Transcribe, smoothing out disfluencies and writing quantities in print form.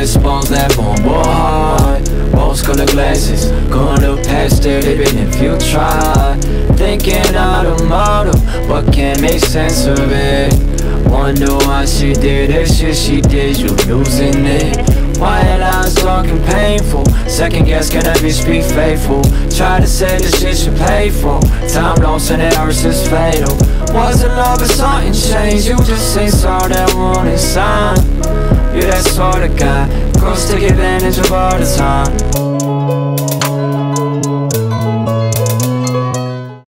expose that vulnerable heart. Rose-colored glasses, going look past it even if you try. Thinking out a model, but can't make sense of it. Wonder why she did the shit she did, you losing it. White lines talking painful, second guess can every speak faithful. Try to say the shit you pay for, time lost and errors is fatal. Wasn't love or something changed, you just ain't saw that warning sign. You that sort of guy, girls take advantage of all the time.